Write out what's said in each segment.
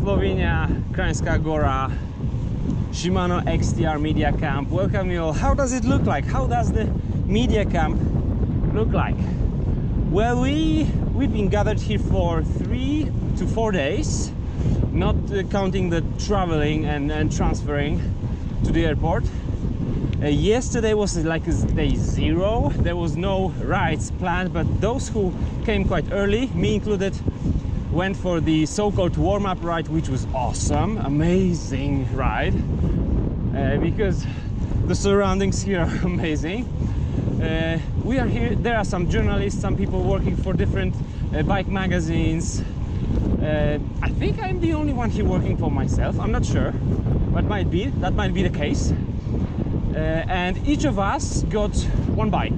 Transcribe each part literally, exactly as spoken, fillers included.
Slovenia, Kranjska Gora, Shimano X T R Media Camp. Welcome you all. How does it look like? How does the media camp look like? Well, we we've been gathered here for three to four days, not uh, counting the traveling and, and transferring to the airport. Uh, yesterday was like day zero. There was no rides planned, but those who came quite early, me included, went for the so-called warm-up ride, which was awesome, amazing ride, uh, because the surroundings here are amazing. Uh, we are here, there are some journalists, some people working for different uh, bike magazines. Uh, I think I'm the only one here working for myself, I'm not sure, but might be, that might be the case. Uh, and each of us got one bike.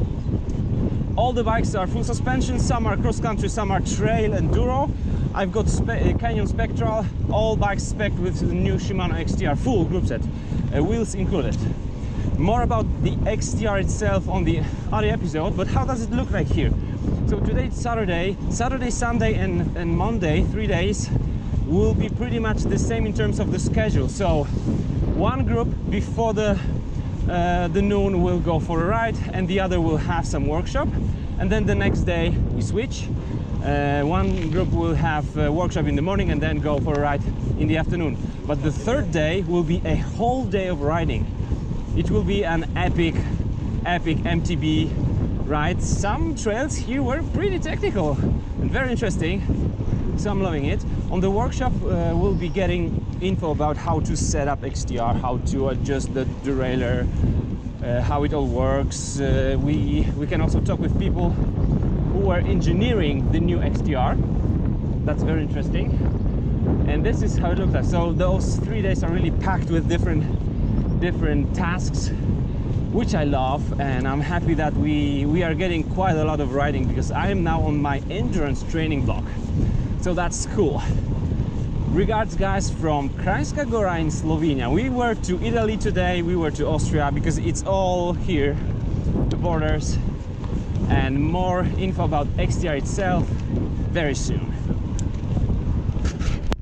All the bikes are full suspension, some are cross-country, some are trail enduro. I've got Spe uh, Canyon Spectral, all bikes spec'd with the new Shimano X T R full group set, uh, wheels included. More about the X T R itself on the other episode, but how does it look like here? So today it's Saturday, Saturday, Sunday and, and Monday, three days, will be pretty much the same in terms of the schedule. So one group before the Uh, the noon will go for a ride and the other will have some workshop, and then the next day we switch. Uh, one group will have a workshop in the morning and then go for a ride in the afternoon. But the third day will be a whole day of riding. It will be an epic epic M T B ride. Some trails here were pretty technical and very interesting, so I'm loving it. On the workshop uh, we'll be getting info about how to set up X T R, how to adjust the derailleur, uh, how it all works. Uh, we we can also talk with people who are engineering the new X T R. That's very interesting. And this is how it looks like. So those three days are really packed with different different tasks, which I love, and I'm happy that we we are getting quite a lot of riding, because I am now on my endurance training block. So that's cool. Regards guys from Kranjska Gora in Slovenia. We were to Italy today, we were to Austria, because it's all here, the borders, and more info about X T R itself very soon.